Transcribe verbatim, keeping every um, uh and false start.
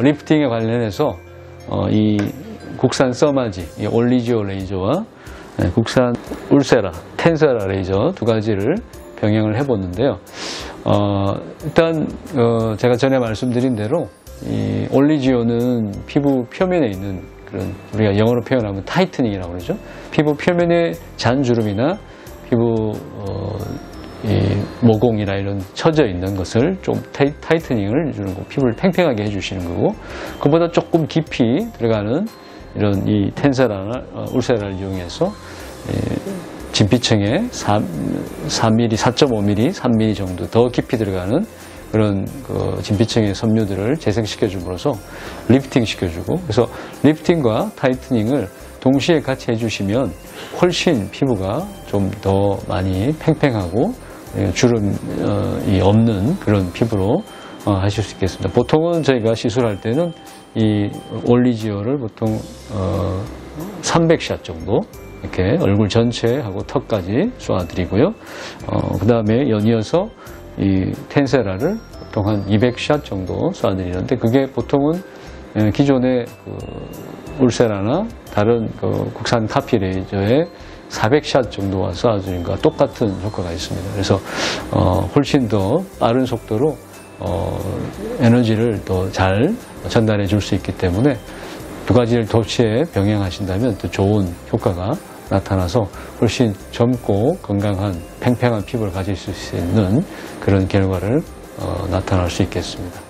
리프팅에 관련해서 어, 이 국산 써마지, 이 올리지오 레이저와 네, 국산 울세라, 텐세라 레이저 두 가지를 병행을 해봤는데요. 어, 일단 어, 제가 전에 말씀드린 대로 이 올리지오는 피부 표면에 있는 그런 우리가 영어로 표현하면 타이트닝이라고 그러죠. 피부 표면에 잔주름이나 피부 어, 이 모공이나 이런 처져 있는 것을 좀 타이, 타이트닝을 해주는 거, 피부를 팽팽하게 해주시는 거고, 그보다 조금 깊이 들어가는 이런 이 텐세라나 어, 울세라를 이용해서 예, 진피층에 삼 밀리미터, 사 점 오 밀리미터, 삼 밀리미터 정도 더 깊이 들어가는 그런 그 진피층의 섬유들을 재생시켜줌으로써 리프팅 시켜주고, 그래서 리프팅과 타이트닝을 동시에 같이 해주시면 훨씬 피부가 좀 더 많이 팽팽하고 주름이 없는 그런 피부로 하실 수 있겠습니다. 보통은 저희가 시술할 때는 이 올리지오를 보통 삼백 샷 정도 이렇게 얼굴 전체하고 턱까지 쏘아드리고요. 어, 그 다음에 연이어서 이 텐세라를 보통 한 이백 샷 정도 쏘아드리는데, 그게 보통은 기존의 그 울세라나 다른 그 국산 카피 레이저의 사백 샷 정도와 쏘아주는 것과 똑같은 효과가 있습니다. 그래서 어, 훨씬 더 빠른 속도로 어, 에너지를 더 잘 전달해 줄 수 있기 때문에 두 가지를 동시에 병행하신다면 또 좋은 효과가 나타나서 훨씬 젊고 건강한 팽팽한 피부를 가질 수 있는 그런 결과를 어, 나타날 수 있겠습니다.